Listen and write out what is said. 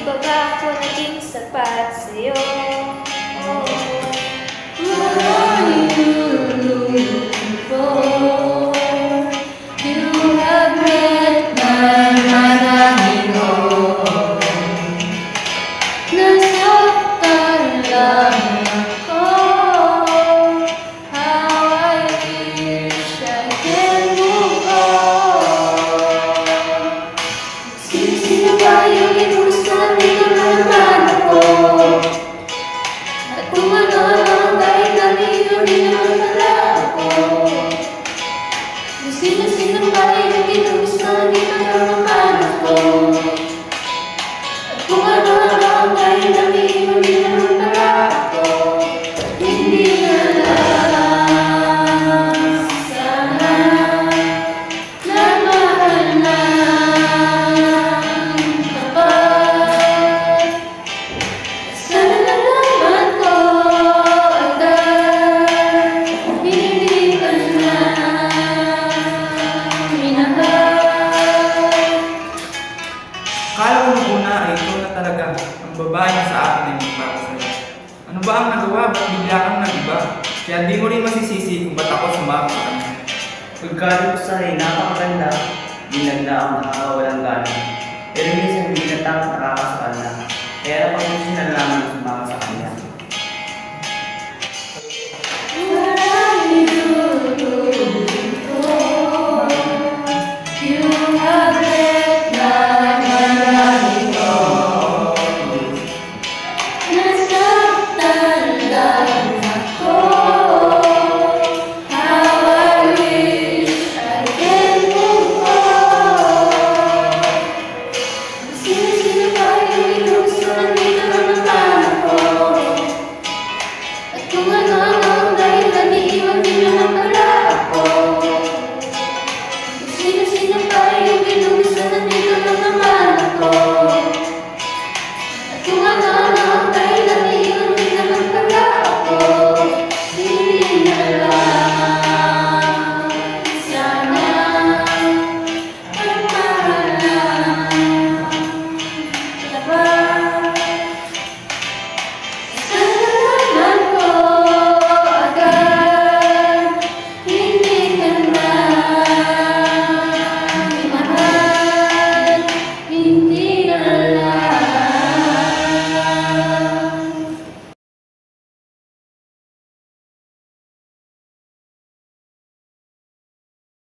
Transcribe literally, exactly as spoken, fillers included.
Di ba ba ako naging sapat sa'yo? Oh. What are you looking for? You have read my mind, nasaktan lang ako. How I wish I can move on. Sino-sino ba yung inusan? Dito na naman ako. At kung ano-ano dahil nandito din naman pala ako. Sino-sino ba yung inusan? Dito na naman ako. At kung ano-ano dahil nandito din naman pala ako. Hindi na lang sana na mahal ng tapat. Sana nalaman ko agad, hindi ka na minahal. Akala ko nung una ay ikaw na talaga ang babae na sa akin ay magpapasaya sa'yo. Ano ba ang nagawa? Ba't bigla kang nag-iba? Kaya di mo rin masisisi kung ba't ako sumama sa kanya. Pagkali ko sa akin, napakaganda. Ginagda ako nakakawalang gana. Pero minsan hindi na tapos nakakasakal na. Kaya napag-isin na lang ang sumama sa kanya. What are you looking for? You have read my mind. Nasaktan lang ako. How I wish I can move on. Sino-sino ba yung inusan? Dito na naman ako. At kung ano-ano dahil nag-iiwan din naman pala ako. Sino-sino ba yung inusan? Nandito na naman ako. At kung ano